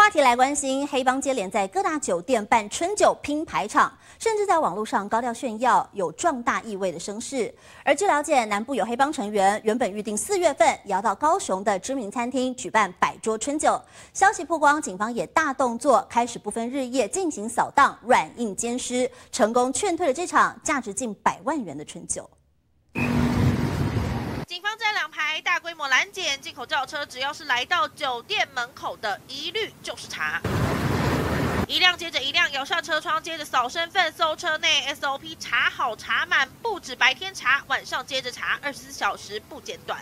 话题来关心，黑帮接连在各大酒店办春酒拼排场，甚至在网络上高调炫耀有壮大意味的声势。而据了解，南部有黑帮成员原本预定4月份也要到高雄的知名餐厅举办100桌春酒。消息曝光，警方也大动作，开始不分日夜进行扫荡，软硬兼施，成功劝退了这场价值近100万元的春酒。 警方在2排大规模拦检，进口轿车只要是来到酒店门口的，一律就是查。一辆接着一辆摇下车窗，接着扫身份，搜车内 SOP 查好查满，不止白天查，晚上接着查，24小时不间断。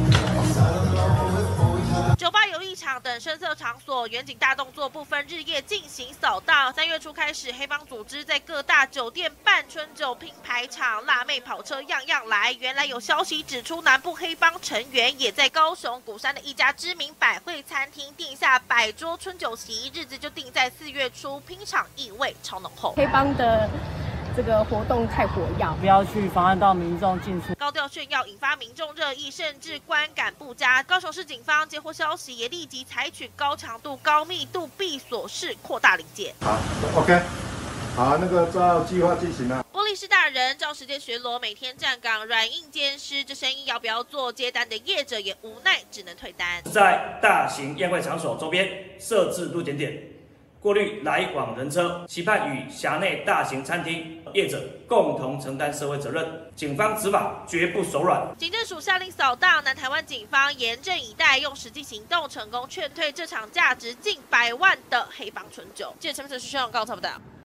酒吧、游艺场等声色场所，远景大动作，不分日夜进行扫荡。3月初开始，黑帮组织在各大酒店办春酒拼排场，辣妹跑车样样来。原来有消息指出，南部黑帮成员也在高雄鼓山的一家知名百汇餐厅定下100桌春酒席，日子就定在4月初，拼场意味超浓厚。 黑帮的 这个活动太活跃， 不要去妨碍到民众进出。 高调炫耀引发民众热议，甚至观感不佳。高雄市警方接获消息，也立即采取高强度、高密度闭锁式扩大临检。 好 ，OK， 好，那个照计划进行啊。 玻璃市大人照时间巡逻，每天站岗，软硬兼施。这生意要不要做？接单的业者也无奈，只能退单。 在大型宴会场所周边设置路检点。 过滤来往人车，期盼与辖内大型餐厅业者共同承担社会责任。警方执法绝不手软。 警政署下令扫荡，南台湾警方严阵以待，用实际行动成功劝退这场价值近100万的黑帮春酒。记者陈明哲、徐秀荣告诉他们的。